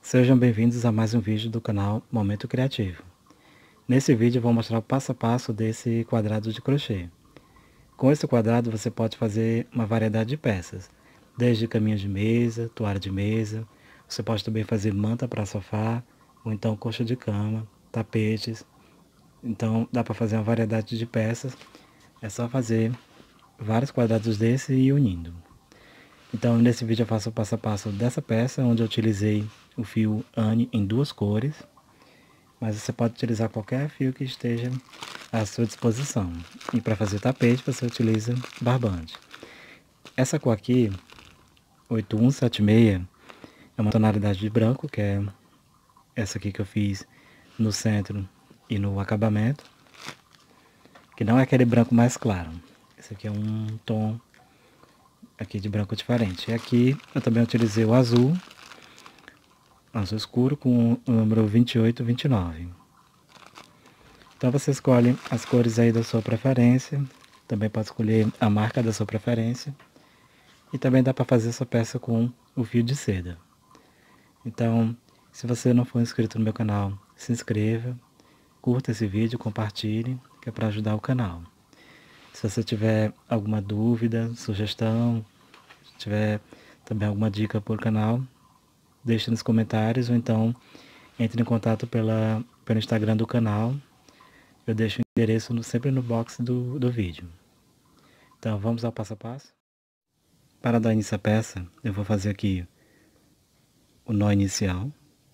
Sejam bem-vindos a mais um vídeo do canal Momento Criativo. Nesse vídeo eu vou mostrar o passo a passo desse quadrado de crochê. Com esse quadrado você pode fazer uma variedade de peças, desde caminhos de mesa, toalha de mesa, você pode também fazer manta para sofá, ou então coxa de cama, tapetes. Então dá para fazer uma variedade de peças, é só fazer vários quadrados desse e ir unindo. Então nesse vídeo eu faço o passo a passo dessa peça, onde eu utilizei o fio Anne em duas cores, mas você pode utilizar qualquer fio que esteja à sua disposição. E para fazer tapete você utiliza barbante. Essa cor aqui, 8176, é uma tonalidade de branco, que é essa aqui que eu fiz no centro e no acabamento, que não é aquele branco mais claro. Esse aqui é um tom aqui de branco diferente. E aqui eu também utilizei o azul escuro com o número 2829. Então você escolhe as cores aí da sua preferência, também pode escolher a marca da sua preferência, e também dá para fazer essa peça com o fio de seda. Então, se você não for inscrito no meu canal, se inscreva, curta esse vídeo, compartilhe, que é para ajudar o canal. Se você tiver alguma dúvida, sugestão, tiver também alguma dica por canal, deixe nos comentários, ou então entre em contato pelo Instagram do canal. Eu deixo o endereço sempre no box do vídeo. Então vamos ao passo a passo. Para dar início à peça, eu vou fazer aqui o nó inicial.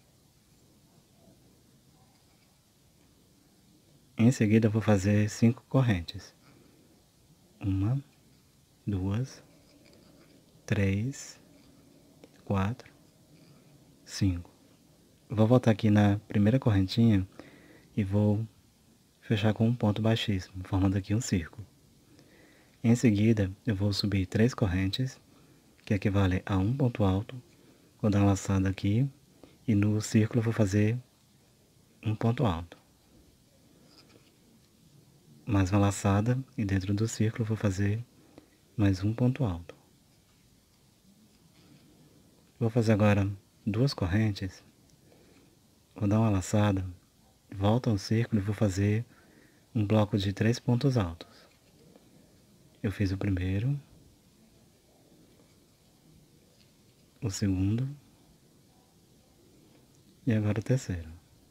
Em seguida eu vou fazer 5 correntes. 1, 2, 3, 4, 5. Vou voltar aqui na primeira correntinha e vou fechar com um ponto baixíssimo, formando aqui um círculo. Em seguida eu vou subir 3 correntes, que equivale a um ponto alto. Vou dar uma laçada aqui e no círculo eu vou fazer um ponto alto. Mais uma laçada e dentro do círculo eu vou fazer mais um ponto alto. Vou fazer agora 2 correntes. Vou dar uma laçada, volto ao círculo e vou fazer um bloco de 3 pontos altos. Eu fiz o primeiro, o segundo e agora o terceiro.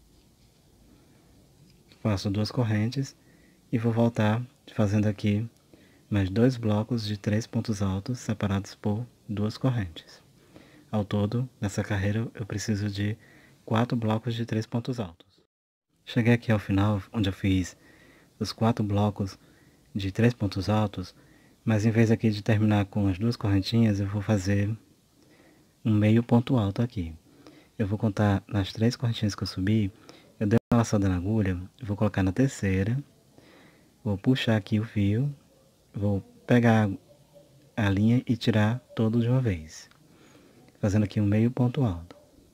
Faço 2 correntes e vou voltar fazendo aqui mais 2 blocos de 3 pontos altos separados por 2 correntes. Ao todo, nessa carreira eu preciso de 4 blocos de 3 pontos altos. Cheguei aqui ao final, onde eu fiz os 4 blocos de 3 pontos altos, mas em vez aqui de terminar com as 2 correntinhas, eu vou fazer um meio ponto alto aqui. Eu vou contar nas 3 correntinhas que eu subi, eu dei uma laçada na agulha, vou colocar na terceira, vou puxar aqui o fio, vou pegar a linha e tirar todo de uma vez, fazendo aqui um meio ponto alto.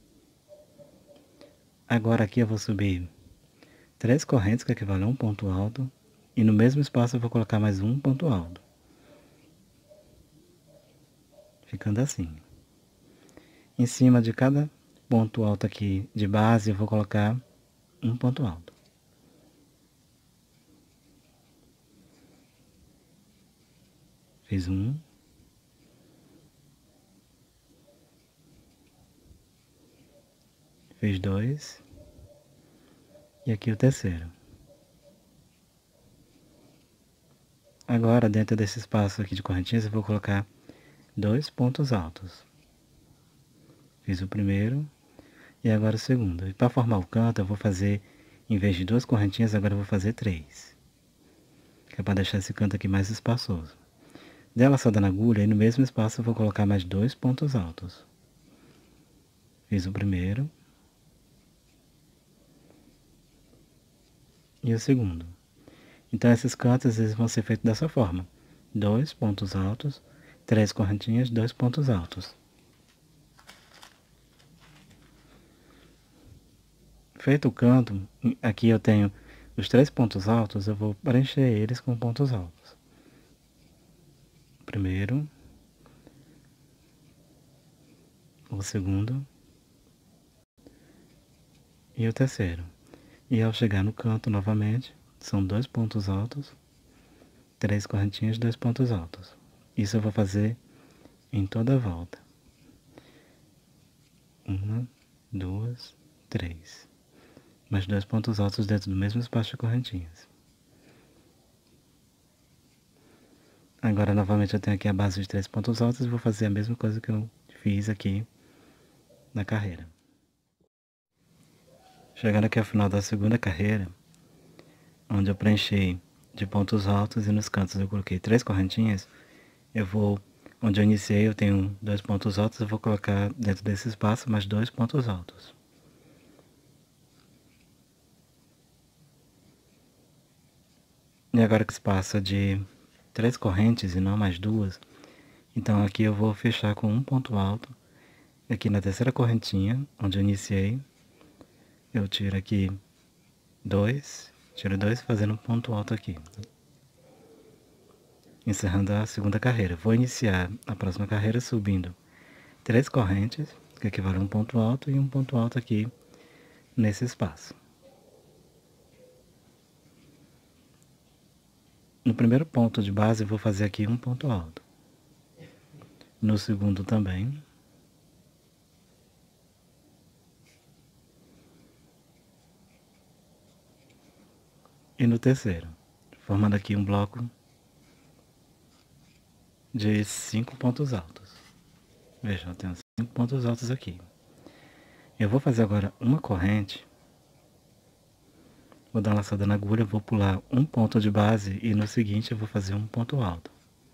Agora aqui eu vou subir 3 correntes, que equivalem a um ponto alto, e no mesmo espaço eu vou colocar mais um ponto alto, ficando assim. Em cima de cada ponto alto aqui de base eu vou colocar um ponto alto. Fiz um, fiz 2 e aqui o terceiro. Agora, dentro desse espaço aqui de correntinhas, eu vou colocar 2 pontos altos. Fiz o primeiro e agora o segundo. E para formar o canto, eu vou fazer, em vez de 2 correntinhas, agora eu vou fazer 3. Que é para deixar esse canto aqui mais espaçoso. Dei a laçada na agulha e no mesmo espaço eu vou colocar mais 2 pontos altos. Fiz o primeiro e o segundo. Então esses cantos eles vão ser feitos dessa forma: 2 pontos altos, 3 correntinhas, 2 pontos altos. Feito o canto, aqui eu tenho os 3 pontos altos, eu vou preencher eles com pontos altos. Primeiro, o segundo e o terceiro. E ao chegar no canto novamente, são 2 pontos altos, 3 correntinhas, 2 pontos altos. Isso eu vou fazer em toda a volta. 1, 2, 3. Mais 2 pontos altos dentro do mesmo espaço de correntinhas. Agora novamente eu tenho aqui a base de 3 pontos altos e vou fazer a mesma coisa que eu fiz aqui na carreira. Chegando aqui ao final da segunda carreira, onde eu preenchi de pontos altos e nos cantos eu coloquei 3 correntinhas, onde eu iniciei eu tenho 2 pontos altos, eu vou colocar dentro desse espaço mais 2 pontos altos. E agora que se passa de 3 correntes e não mais 2, então aqui eu vou fechar com um ponto alto. Aqui na terceira correntinha, onde eu iniciei, eu tiro aqui 2, tiro 2 fazendo um ponto alto aqui. Encerrando a segunda carreira. Vou iniciar a próxima carreira subindo 3 correntes, que equivale a um ponto alto e um ponto alto aqui nesse espaço. No primeiro ponto de base eu vou fazer aqui um ponto alto. No segundo também. E no terceiro, formando aqui um bloco de 5 pontos altos. Veja, eu tenho 5 pontos altos aqui. Eu vou fazer agora uma corrente. Vou dar uma laçada na agulha, vou pular um ponto de base e no seguinte eu vou fazer um ponto alto.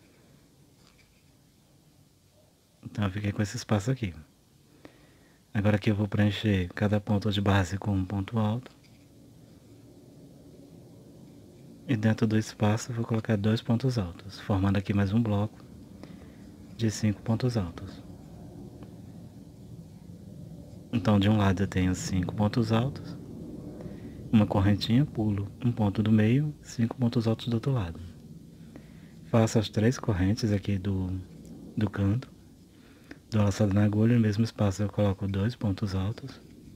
Então eu fiquei com esse espaço aqui. Agora aqui eu vou preencher cada ponto de base com um ponto alto. E dentro do espaço eu vou colocar 2 pontos altos, formando aqui mais um bloco de 5 pontos altos. Então de um lado eu tenho 5 pontos altos, uma correntinha, pulo um ponto do meio, 5 pontos altos do outro lado. Faço as 3 correntes aqui do canto, dou uma laçada na agulha, no mesmo espaço eu coloco 2 pontos altos.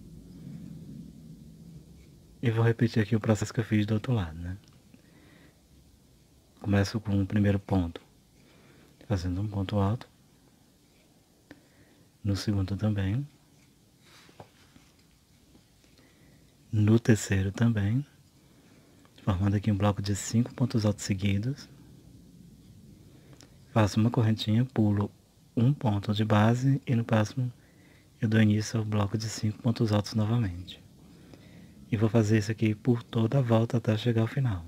E vou repetir aqui o processo que eu fiz do outro lado, né? Começo com o primeiro ponto, fazendo um ponto alto. No segundo também. No terceiro também, formando aqui um bloco de 5 pontos altos seguidos. Faço uma correntinha, pulo um ponto de base e no próximo eu dou início ao bloco de 5 pontos altos novamente. E vou fazer isso aqui por toda a volta até chegar ao final.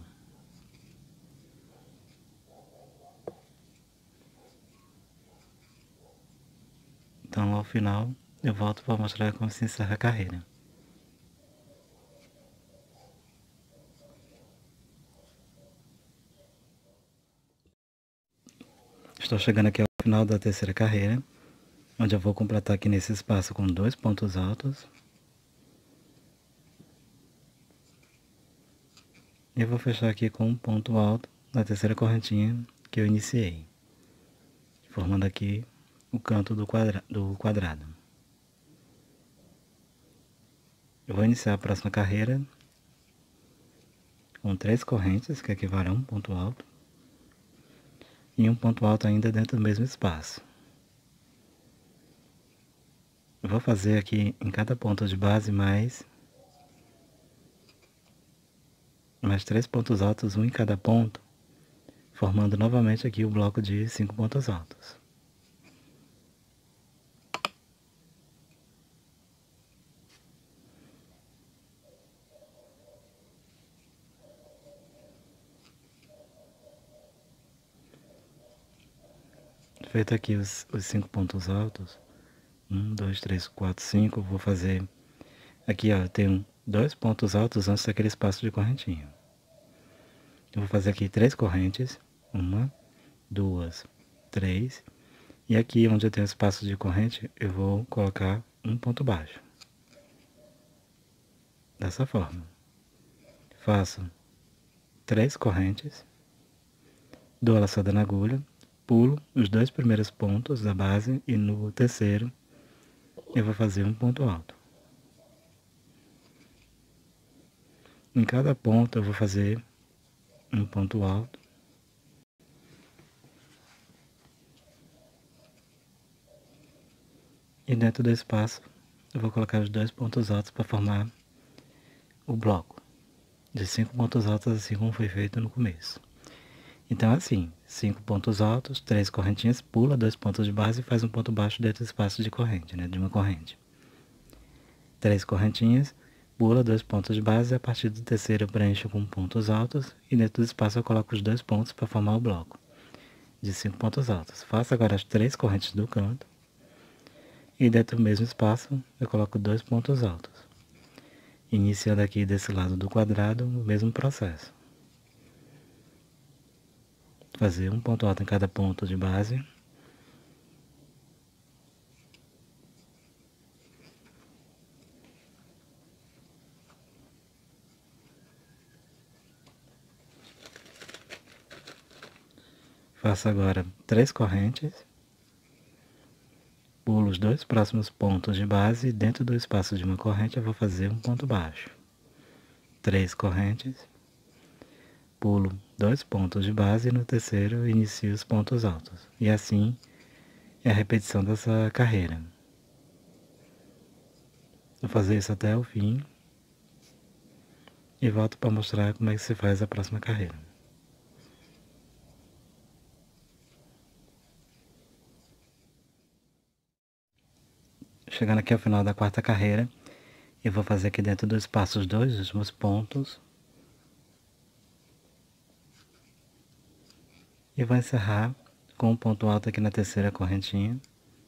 Então ao final eu volto para mostrar como se encerra a carreira. Estou chegando aqui ao final da terceira carreira, onde eu vou completar aqui nesse espaço com 2 pontos altos. E eu vou fechar aqui com um ponto alto na terceira correntinha que eu iniciei, formando aqui o canto do quadrado. Eu vou iniciar a próxima carreira com 3 correntes, que equivalem a um ponto alto, e um ponto alto ainda dentro do mesmo espaço. Eu vou fazer aqui em cada ponto de base mais 3 pontos altos, um em cada ponto, formando novamente aqui o bloco de 5 pontos altos. Feito aqui os 5 pontos altos, 1, 2, 3, 4, 5, vou fazer aqui, ó, eu tenho 2 pontos altos antes daquele espaço de correntinha. Eu vou fazer aqui 3 correntes, 1, 2, 3, e aqui onde eu tenho espaço de corrente, eu vou colocar um ponto baixo. Dessa forma. Faço 3 correntes, dou a laçada na agulha, pulo os 2 primeiros pontos da base e no terceiro eu vou fazer um ponto alto. Em cada ponto eu vou fazer um ponto alto. E dentro do espaço eu vou colocar os 2 pontos altos para formar o bloco de 5 pontos altos, assim como foi feito no começo. Então assim, 5 pontos altos, 3 correntinhas, pula 2 pontos de base e faz um ponto baixo dentro do espaço de corrente, né, de uma corrente. 3 correntinhas, pula 2 pontos de base, e a partir do terceiro eu preencho com pontos altos e dentro do espaço eu coloco os 2 pontos para formar o bloco de 5 pontos altos. Faço agora as 3 correntes do canto e dentro do mesmo espaço eu coloco 2 pontos altos. Iniciando aqui desse lado do quadrado, o mesmo processo. Fazer um ponto alto em cada ponto de base. Faço agora 3 correntes. Pulo os 2 próximos pontos de base e dentro do espaço de uma corrente eu vou fazer um ponto baixo. 3 correntes. Pulo 2 pontos de base e no terceiro inicio os pontos altos. E assim é a repetição dessa carreira. Vou fazer isso até o fim e volto para mostrar como é que se faz a próxima carreira. Chegando aqui ao final da quarta carreira, eu vou fazer aqui dentro do espaço os 2 últimos pontos. E vou encerrar com um ponto alto aqui na terceira correntinha.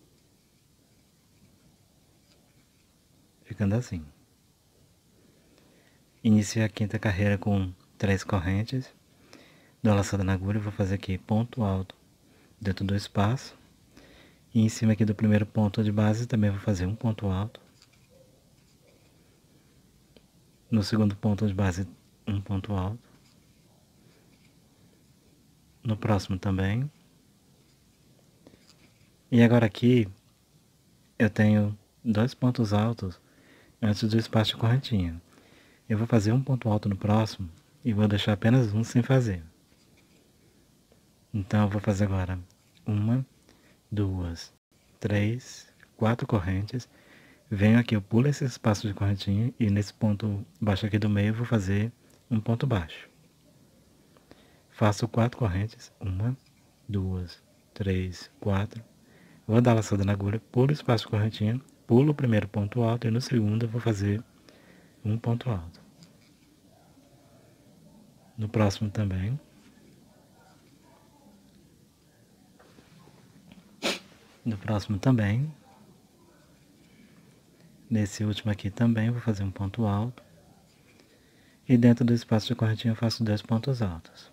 Ficando assim. Iniciei a quinta carreira com 3 correntes. Dou a laçada na agulha e vou fazer aqui ponto alto dentro do espaço. E em cima aqui do primeiro ponto de base também vou fazer um ponto alto. No segundo ponto de base, um ponto alto. No próximo também. E agora aqui eu tenho 2 pontos altos antes do espaço de correntinha. Eu vou fazer um ponto alto no próximo e vou deixar apenas um sem fazer. Então eu vou fazer agora 1, 2, 3, 4 correntes. Venho aqui, eu pulo esse espaço de correntinha e nesse ponto baixo aqui do meio eu vou fazer um ponto baixo. Faço 4 correntes, 1, 2, 3, 4. Vou dar a laçada na agulha, pulo o espaço de correntinha, pulo o primeiro ponto alto e no segundo eu vou fazer um ponto alto. No próximo também. No próximo também. Nesse último aqui também vou fazer um ponto alto. E dentro do espaço de correntinha eu faço 2 pontos altos.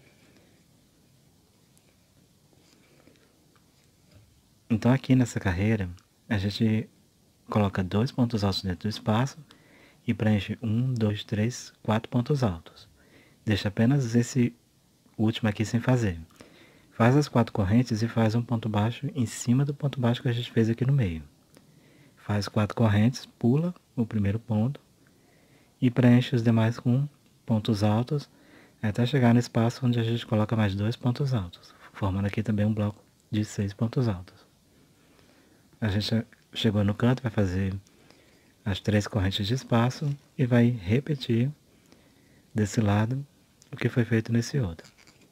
Então aqui nessa carreira, a gente coloca 2 pontos altos dentro do espaço e preenche 1, 2, 3, 4 pontos altos. Deixa apenas esse último aqui sem fazer. Faz as 4 correntes e faz um ponto baixo em cima do ponto baixo que a gente fez aqui no meio. Faz 4 correntes, pula o primeiro ponto e preenche os demais com pontos altos até chegar no espaço onde a gente coloca mais 2 pontos altos, formando aqui também um bloco de 6 pontos altos. A gente chegou no canto, vai fazer as 3 correntes de espaço e vai repetir desse lado o que foi feito nesse outro.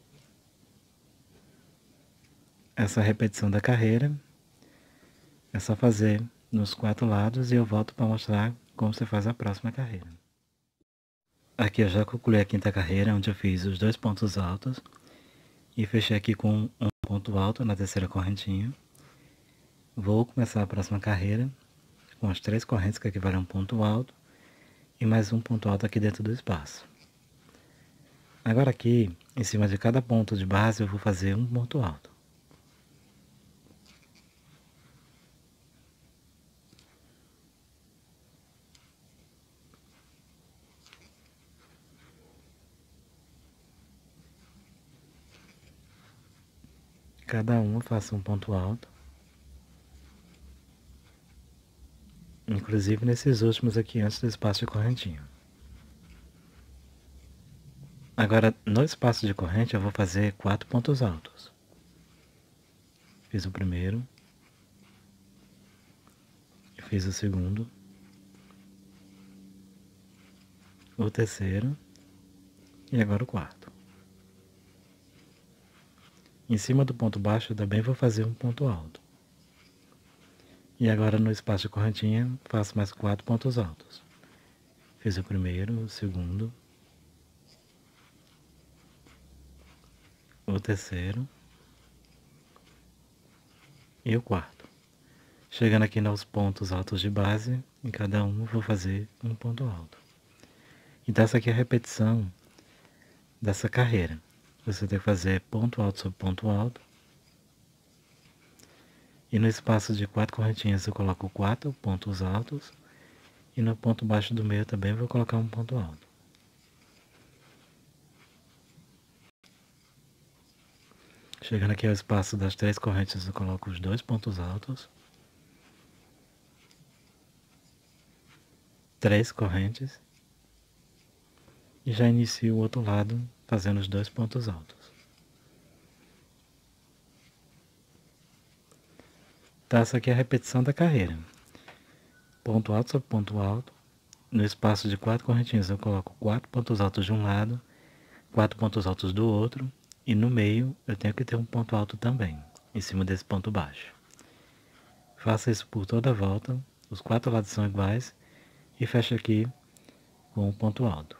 Essa repetição da carreira é só fazer nos 4 lados e eu volto para mostrar como você faz a próxima carreira. Aqui eu já concluí a quinta carreira, onde eu fiz os 2 pontos altos e fechei aqui com um ponto alto na terceira correntinha. Vou começar a próxima carreira com as 3 correntes que equivalem a um ponto alto e mais um ponto alto aqui dentro do espaço. Agora aqui, em cima de cada ponto de base, eu vou fazer um ponto alto. Cada um eu faço um ponto alto. Inclusive nesses últimos aqui antes do espaço de correntinha. Agora, no espaço de corrente, eu vou fazer 4 pontos altos. Fiz o primeiro, fiz o segundo, o terceiro e agora o quarto. Em cima do ponto baixo, eu também vou fazer um ponto alto. E agora, no espaço de correntinha, faço mais 4 pontos altos. Fiz o primeiro, o segundo, o terceiro e o quarto. Chegando aqui nos pontos altos de base, em cada um vou fazer um ponto alto. Então essa aqui é a repetição dessa carreira. Você tem que fazer ponto alto sobre ponto alto. E no espaço de 4 correntinhas eu coloco 4 pontos altos. E no ponto baixo do meio também vou colocar um ponto alto. Chegando aqui ao espaço das 3 correntes, eu coloco os 2 pontos altos. 3 correntes. E já inicio o outro lado fazendo os 2 pontos altos. Então essa aqui é a repetição da carreira. Ponto alto sobre ponto alto. No espaço de 4 correntinhas eu coloco 4 pontos altos de um lado, 4 pontos altos do outro. E no meio eu tenho que ter um ponto alto também, em cima desse ponto baixo. Faça isso por toda a volta, os 4 lados são iguais, e fecho aqui com um ponto alto.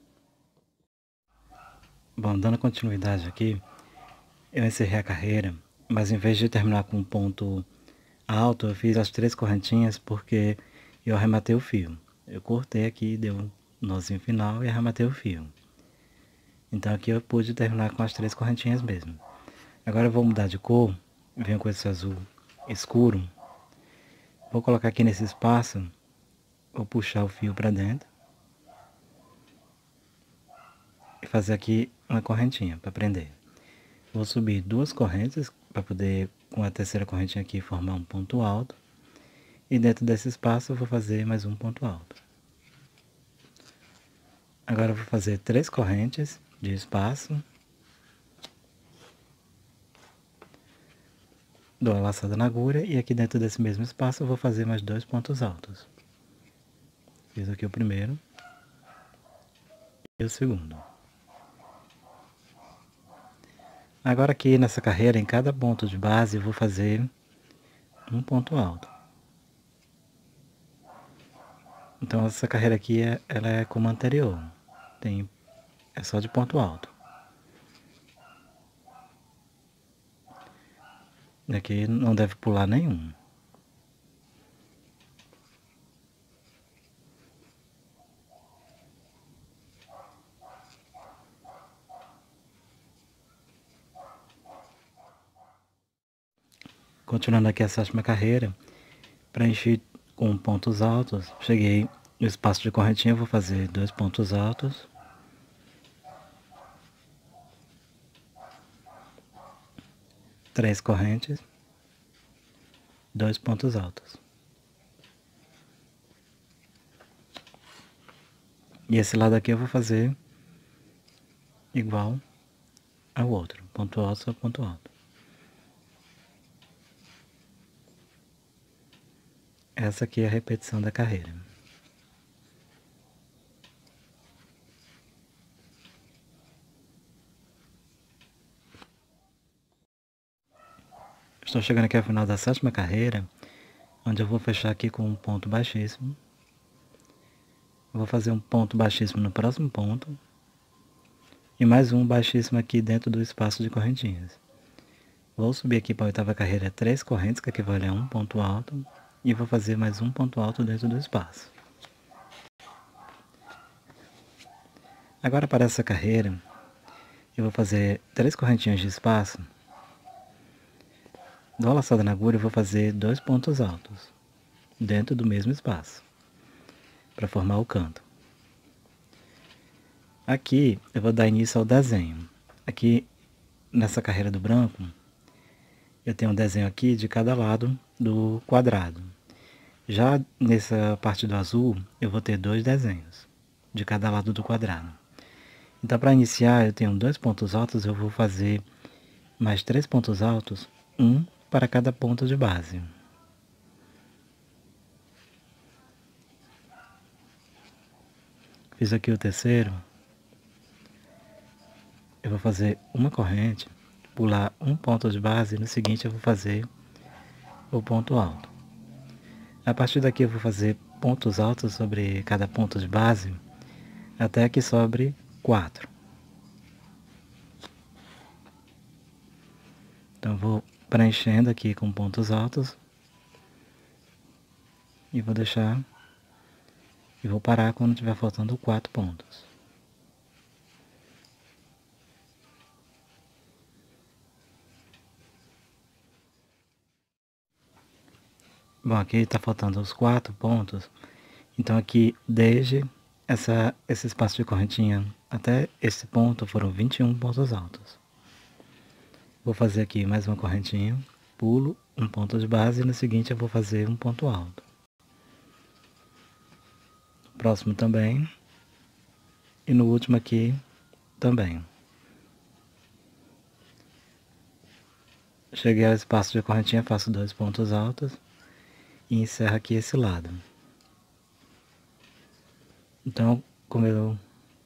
Bom, dando continuidade aqui, eu encerrei a carreira, mas em vez de terminar com um ponto alto, eu fiz as 3 correntinhas porque eu arrematei o fio. Eu cortei aqui, deu um nozinho final e arrematei o fio. Então aqui eu pude terminar com as 3 correntinhas mesmo. Agora eu vou mudar de cor, venho com esse azul escuro. Vou colocar aqui nesse espaço, vou puxar o fio para dentro. E fazer aqui uma correntinha para prender. Vou subir 2 correntes para poder, com a terceira correntinha aqui, formar um ponto alto. E dentro desse espaço eu vou fazer mais um ponto alto. Agora eu vou fazer 3 correntes de espaço. Dou a laçada na agulha e aqui dentro desse mesmo espaço eu vou fazer mais 2 pontos altos. Fiz aqui o primeiro e o segundo. Agora aqui nessa carreira, em cada ponto de base, eu vou fazer um ponto alto. Então essa carreira aqui, ela é como a anterior, é só de ponto alto. Aqui não deve pular nenhum. Continuando aqui a 7ª carreira, preenchi com pontos altos, cheguei no espaço de correntinha, vou fazer 2 pontos altos. 3 correntes, 2 pontos altos. E esse lado aqui eu vou fazer igual ao outro, ponto alto sobre ponto alto. Essa aqui é a repetição da carreira. Estou chegando aqui ao final da 7ª carreira, onde eu vou fechar aqui com um ponto baixíssimo. Vou fazer um ponto baixíssimo no próximo ponto. E mais um baixíssimo aqui dentro do espaço de correntinhas. Vou subir aqui para a 8ª carreira 3 correntes, que equivale a um ponto alto. E vou fazer mais um ponto alto dentro do espaço. Agora para essa carreira, eu vou fazer 3 correntinhas de espaço. Dou a laçada na agulha e vou fazer 2 pontos altos dentro do mesmo espaço, para formar o canto. Aqui eu vou dar início ao desenho. Aqui nessa carreira do branco, eu tenho um desenho aqui de cada lado do quadrado. Já nessa parte do azul, eu vou ter 2 desenhos de cada lado do quadrado. Então, para iniciar, eu tenho 2 pontos altos, eu vou fazer mais 3 pontos altos, um para cada ponto de base. Fiz aqui o terceiro. Eu vou fazer uma corrente, pular um ponto de base, e no seguinte eu vou fazer o ponto alto. A partir daqui eu vou fazer pontos altos sobre cada ponto de base, até que sobre 4. Então eu vou preenchendo aqui com pontos altos, e vou deixar, e vou parar quando tiver faltando 4 pontos. Bom, aqui está faltando os 4 pontos, então aqui desde esse espaço de correntinha até esse ponto foram 21 pontos altos. Vou fazer aqui mais uma correntinha, pulo um ponto de base e no seguinte eu vou fazer um ponto alto. Próximo também, e no último aqui também. Cheguei ao espaço de correntinha, faço 2 pontos altos e encerro aqui esse lado. Então, como eu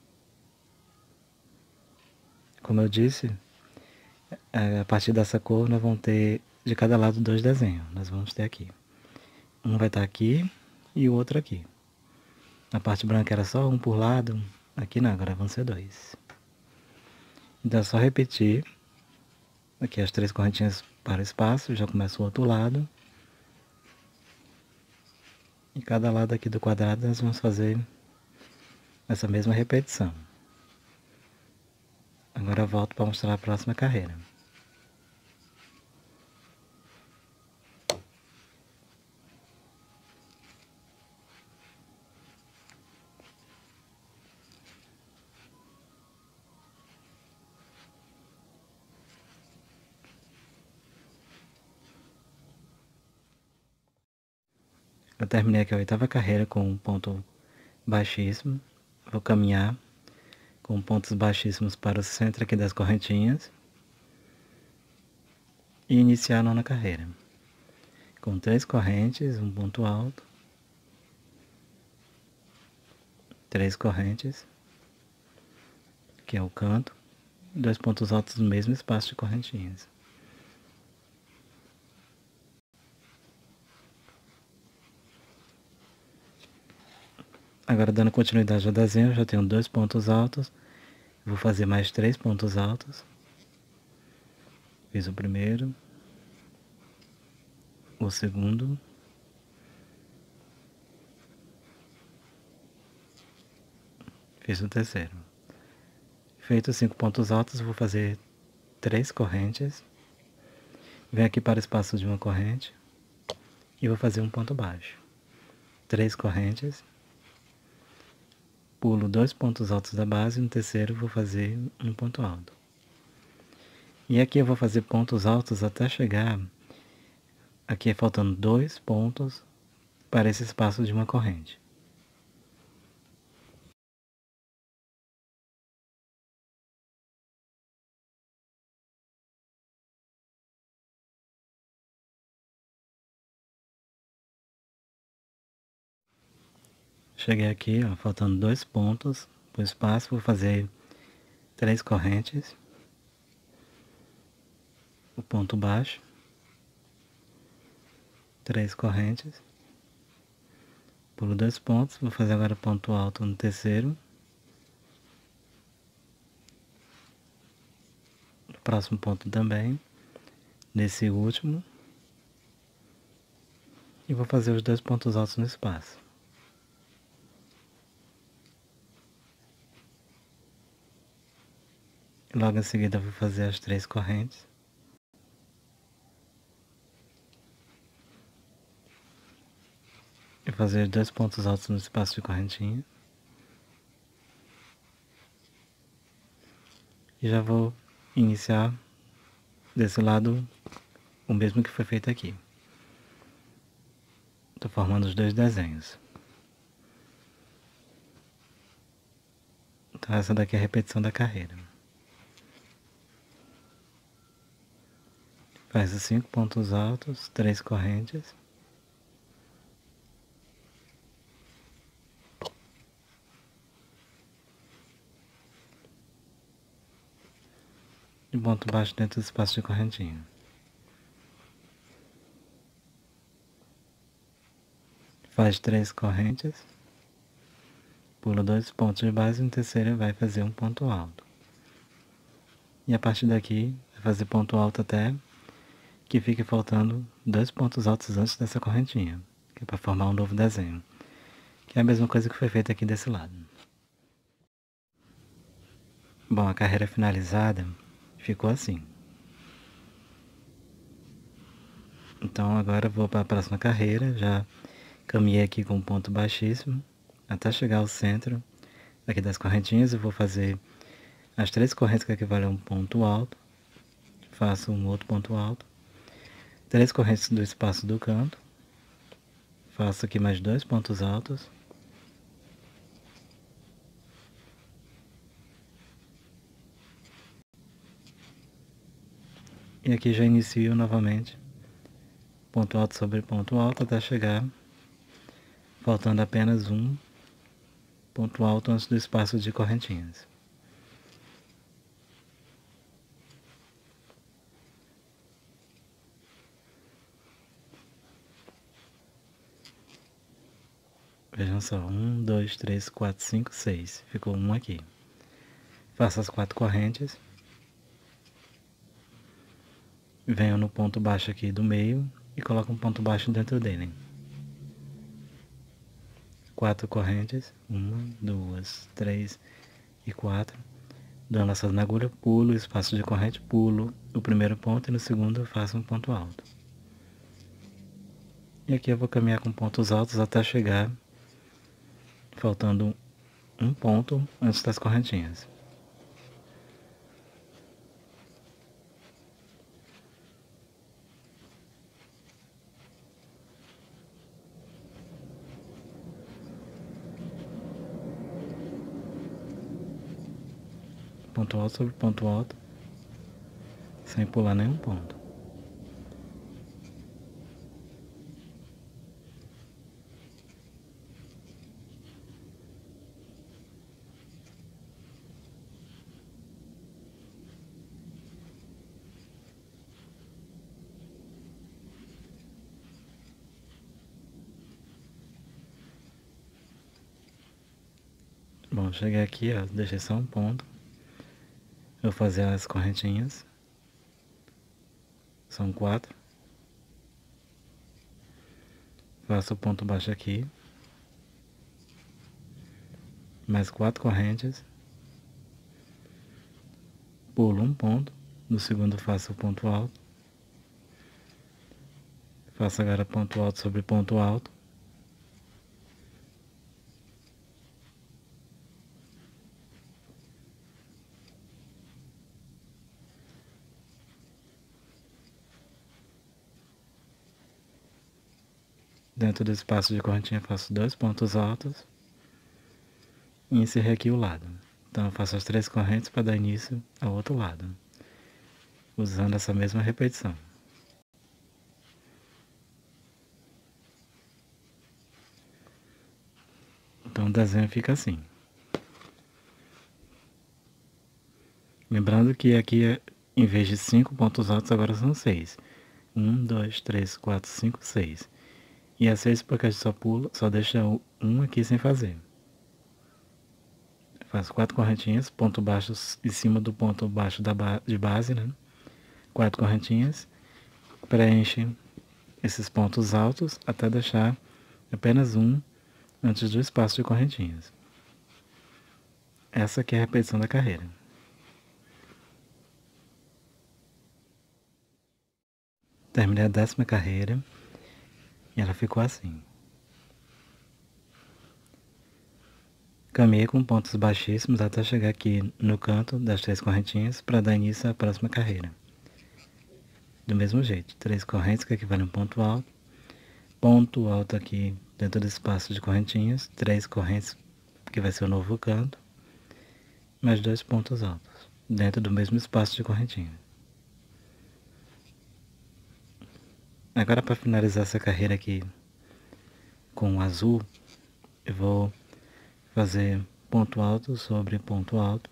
disse, a partir dessa cor nós vamos ter de cada lado 2 desenhos. Nós vamos ter aqui. Um vai estar aqui e o outro aqui. Na parte branca era só um por lado, aqui não, agora vão ser 2. Então é só repetir aqui as 3 correntinhas para o espaço, já começa o outro lado. E cada lado aqui do quadrado nós vamos fazer essa mesma repetição. Agora eu volto para mostrar a próxima carreira. Eu terminei aqui a 8ª carreira com um ponto baixíssimo. Vou caminhar com pontos baixíssimos para o centro aqui das correntinhas. E iniciar a 9ª carreira. Com 3 correntes, um ponto alto. 3 correntes. Que é o canto. 2 pontos altos no mesmo espaço de correntinhas. Agora, dando continuidade ao desenho, eu já tenho 2 pontos altos. Vou fazer mais 3 pontos altos. Fiz o primeiro. O segundo. Fiz o terceiro. Feito 5 pontos altos, vou fazer 3 correntes. Venho aqui para o espaço de uma corrente. E vou fazer um ponto baixo. 3 correntes. Pulo 2 pontos altos da base e no terceiro vou fazer um ponto alto. E aqui eu vou fazer pontos altos até chegar, aqui faltando 2 pontos para esse espaço de uma corrente. Cheguei aqui, ó, faltando 2 pontos para o espaço, vou fazer 3 correntes, o ponto baixo, 3 correntes, pulo 2 pontos, vou fazer agora ponto alto no terceiro, no próximo ponto também, nesse último, e vou fazer os 2 pontos altos no espaço. Logo em seguida vou fazer as 3 correntes. E fazer 2 pontos altos no espaço de correntinha. E já vou iniciar desse lado o mesmo que foi feito aqui. Estou formando os 2 desenhos. Então Então essa daqui é a repetição da carreira. Faz os 5 pontos altos, 3 correntes. E ponto baixo dentro do espaço de correntinha. Faz 3 correntes. Pula 2 pontos de base e no terceiro vai fazer um ponto alto. E a partir daqui, vai fazer ponto alto até que fique faltando 2 pontos altos antes dessa correntinha, que é para formar um novo desenho, que é a mesma coisa que foi feita aqui desse lado. Bom, a carreira finalizada ficou assim. Então agora eu vou para a próxima carreira, já caminhei aqui com um ponto baixíssimo, até chegar ao centro aqui das correntinhas. Eu vou fazer as 3 correntes que equivalem a um ponto alto, faço um outro ponto alto, 3 correntes do espaço do canto, faço aqui mais 2 pontos altos, e aqui já inicio novamente ponto alto sobre ponto alto até chegar faltando apenas um ponto alto antes do espaço de correntinhas. Vejam só, 1, 2, 3, 4, 5, 6. Ficou um aqui. Faço as 4 correntes. Venho no ponto baixo aqui do meio e coloco um ponto baixo dentro dele. 4 correntes. 1, 2, 3 e 4. Dando laçado na agulha, pulo o espaço de corrente, pulo o primeiro ponto e no segundo eu faço um ponto alto. E aqui eu vou caminhar com pontos altos até chegar faltando um ponto antes das correntinhas. Ponto alto sobre ponto alto, sem pular nenhum ponto. Bom, cheguei aqui, ó, deixei só um ponto. Eu vou fazer as correntinhas. São 4. Faço o ponto baixo aqui. Mais 4 correntes. Pulo um ponto. No segundo faço o ponto alto. Faço agora ponto alto sobre ponto alto. Dentro do espaço de correntinha faço 2 pontos altos e encerrei aqui o lado. Então eu faço as 3 correntes para dar início ao outro lado, usando essa mesma repetição. Então o desenho fica assim. Lembrando que aqui, em vez de 5 pontos altos, agora são 6. 1, 2, 3, 4, 5, 6. E é 6 porque a gente só deixa um aqui sem fazer. Faço 4 correntinhas, ponto baixo em cima do ponto baixo de base, né? 4 correntinhas, preenche esses pontos altos até deixar apenas um antes do espaço de correntinhas. Essa aqui é a repetição da carreira. Terminei a 10ª carreira e ela ficou assim. Caminhei com pontos baixíssimos até chegar aqui no canto das 3 correntinhas para dar início à próxima carreira. Do mesmo jeito, 3 correntes que equivalem a um ponto alto aqui dentro do espaço de correntinhas, 3 correntes que vai ser o novo canto, mais 2 pontos altos, dentro do mesmo espaço de correntinha. Agora, para finalizar essa carreira aqui com o azul, eu vou fazer ponto alto sobre ponto alto.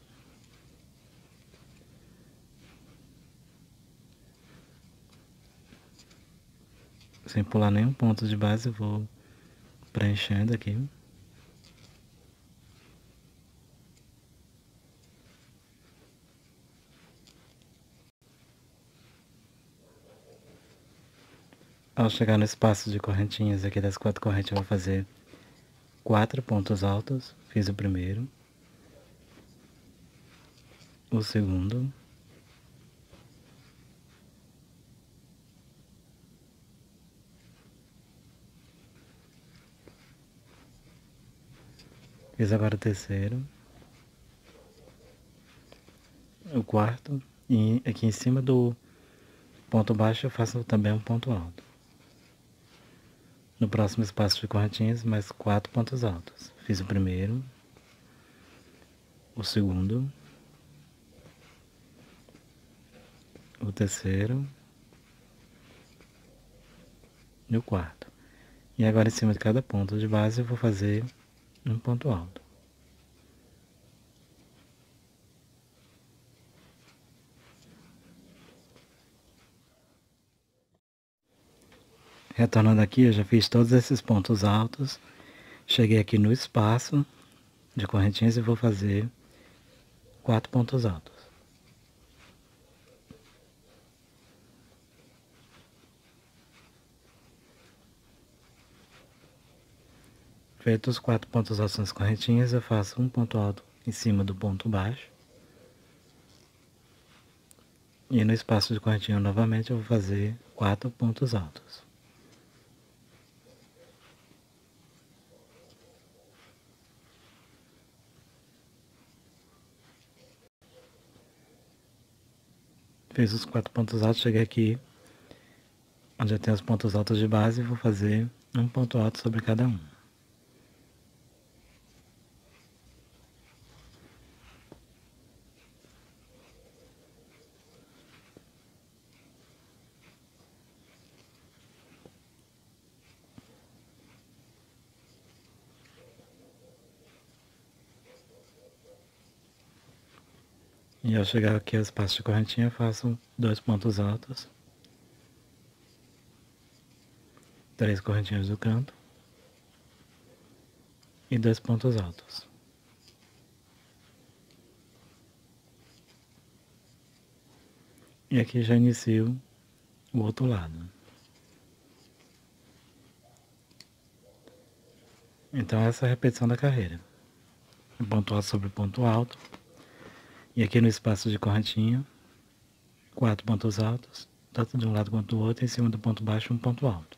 Sem pular nenhum ponto de base, eu vou preenchendo aqui. Ao chegar no espaço de correntinhas aqui das 4 correntes, eu vou fazer 4 pontos altos. Fiz o primeiro, o segundo, fiz agora o terceiro, o quarto, e aqui em cima do ponto baixo eu faço também um ponto alto. No próximo espaço de correntinhas, mais 4 pontos altos. Fiz o primeiro, o segundo, o terceiro e o quarto. E agora em cima de cada ponto de base eu vou fazer um ponto alto. Retornando aqui, eu já fiz todos esses pontos altos. Cheguei aqui no espaço de correntinhas e vou fazer 4 pontos altos. Feitos os 4 pontos altos nas correntinhas, eu faço um ponto alto em cima do ponto baixo. E no espaço de correntinha novamente eu vou fazer 4 pontos altos. Fiz os 4 pontos altos, cheguei aqui onde eu tenho os pontos altos de base e vou fazer um ponto alto sobre cada um. E ao chegar aqui ao espaço de correntinha, eu faço 2 pontos altos, 3 correntinhas do canto e 2 pontos altos. E aqui já inicio o outro lado. Então essa é a repetição da carreira. Ponto alto sobre ponto alto. E aqui no espaço de correntinha, 4 pontos altos, tanto de um lado quanto do outro, em cima do ponto baixo um ponto alto.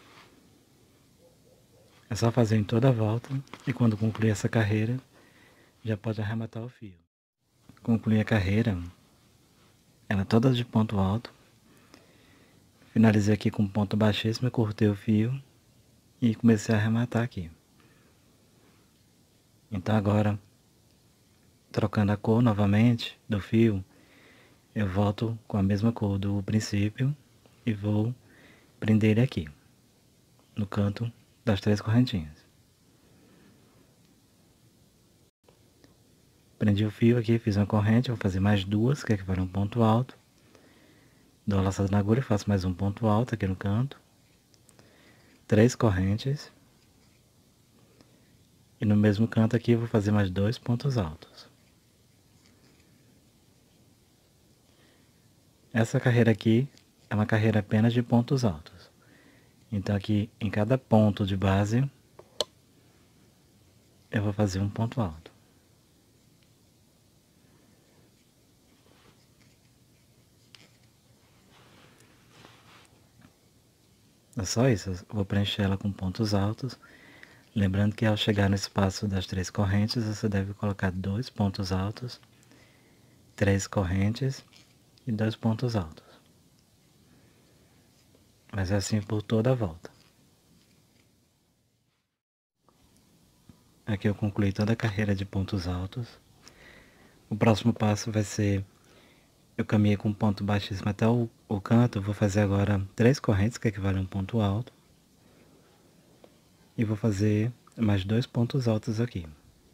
É só fazer em toda a volta e quando concluir essa carreira, já pode arrematar o fio. Concluí a carreira, ela toda de ponto alto. Finalizei aqui com ponto baixíssimo, cortei o fio e comecei a arrematar aqui. Então agora, trocando a cor novamente do fio, eu volto com a mesma cor do princípio e vou prender ele aqui, no canto das 3 correntinhas. Prendi o fio aqui, fiz uma corrente, vou fazer mais 2, que aqui vai um ponto alto. Dou uma laçada na agulha, faço mais um ponto alto aqui no canto. 3 correntes. E no mesmo canto aqui eu vou fazer mais 2 pontos altos. Essa carreira aqui é uma carreira apenas de pontos altos. Então aqui em cada ponto de base eu vou fazer um ponto alto. É só isso, eu vou preencher ela com pontos altos. Lembrando que ao chegar no espaço das 3 correntes, você deve colocar 2 pontos altos, 3 correntes e 2 pontos altos. Mas é assim por toda a volta. Aqui eu concluí toda a carreira de pontos altos. O próximo passo vai ser, eu caminhei com um ponto baixíssimo até o canto, eu vou fazer agora 3 correntes, que equivalem a um ponto alto. E vou fazer mais 2 pontos altos aqui.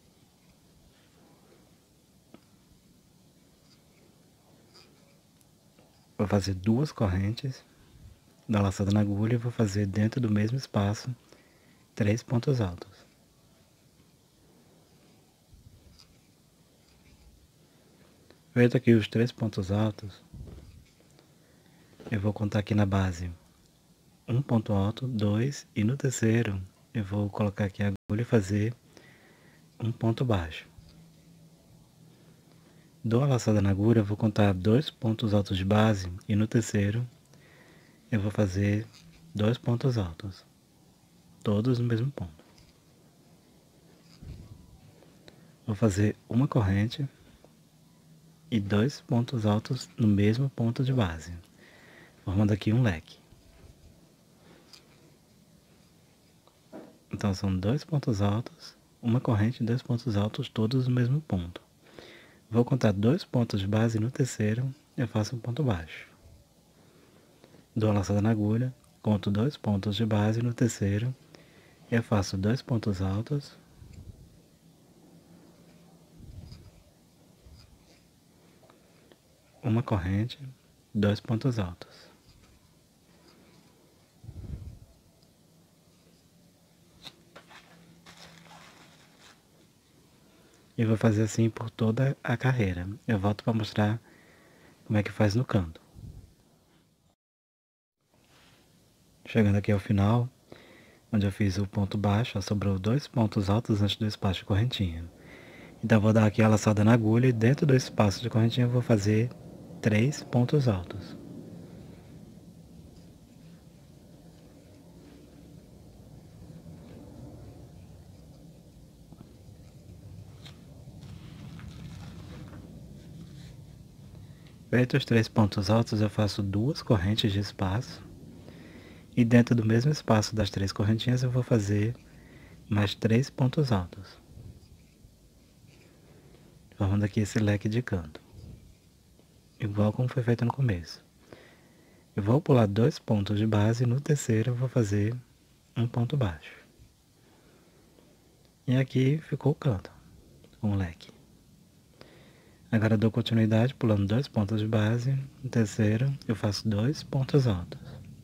Vou fazer 2 correntes da laçada na agulha e vou fazer dentro do mesmo espaço 3 pontos altos. Feito aqui os 3 pontos altos, eu vou contar aqui na base um ponto alto, 2, e no terceiro eu vou colocar aqui a agulha e fazer um ponto baixo. Dou a laçada na agulha, eu vou contar 2 pontos altos de base e no terceiro eu vou fazer 2 pontos altos, todos no mesmo ponto. Vou fazer uma corrente e 2 pontos altos no mesmo ponto de base, formando aqui um leque. Então são 2 pontos altos, uma corrente e 2 pontos altos, todos no mesmo ponto. Vou contar 2 pontos de base e no terceiro eu faço um ponto baixo. Dou a laçada na agulha, conto 2 pontos de base e no terceiro eu faço 2 pontos altos, uma corrente, 2 pontos altos. E vou fazer assim por toda a carreira. Eu volto para mostrar como é que faz no canto. Chegando aqui ao final, onde eu fiz o ponto baixo, sobrou 2 pontos altos antes do espaço de correntinha. Então vou dar aqui a laçada na agulha e dentro do espaço de correntinha eu vou fazer 3 pontos altos. Feitos os 3 pontos altos, eu faço 2 correntes de espaço. E dentro do mesmo espaço das 3 correntinhas eu vou fazer mais 3 pontos altos, formando aqui esse leque de canto, igual como foi feito no começo. Eu vou pular 2 pontos de base e no terceiro eu vou fazer um ponto baixo. E aqui ficou o canto, com o leque. Agora eu dou continuidade pulando 2 pontos de base, no terceiro eu faço 2 pontos altos.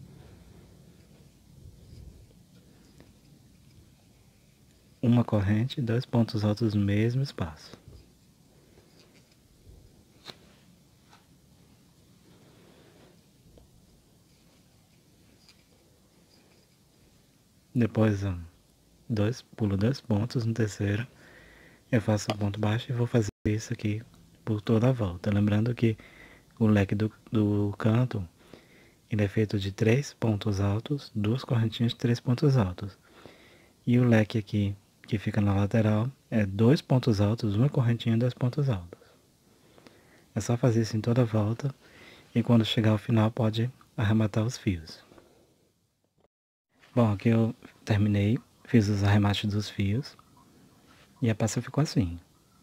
Uma corrente e 2 pontos altos no mesmo espaço. Depois pulo 2 pontos no terceiro, eu faço um ponto baixo e vou fazer isso aqui por toda a volta. Lembrando que o leque do canto ele é feito de 3 pontos altos, 2 correntinhas, 3 pontos altos. E o leque aqui, que fica na lateral, é 2 pontos altos, uma correntinha e 2 pontos altos. É só fazer isso em toda a volta e quando chegar ao final pode arrematar os fios. Bom, aqui eu terminei, fiz os arremates dos fios e a peça ficou assim.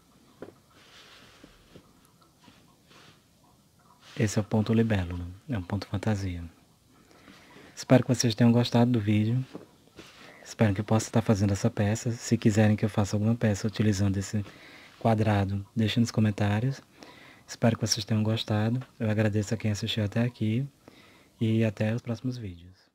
Esse é o ponto libélula, é um ponto fantasia. Espero que vocês tenham gostado do vídeo. Espero que eu possa estar fazendo essa peça. Se quiserem que eu faça alguma peça utilizando esse quadrado, deixem nos comentários. Espero que vocês tenham gostado. Eu agradeço a quem assistiu até aqui e até os próximos vídeos.